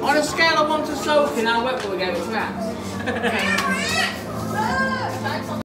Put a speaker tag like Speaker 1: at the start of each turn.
Speaker 1: On a scale of 1 to soaking, how wet will we go with that?